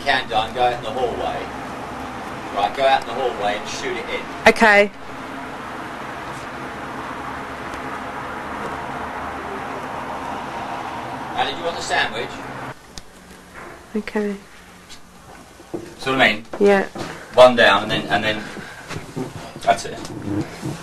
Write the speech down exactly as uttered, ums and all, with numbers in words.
can do, and go out in the hallway. Right, go out in the hallway and shoot it in. Okay. Now, did you want the sandwich? Okay. See what I mean? Yeah. One down, and then, and then, that's it.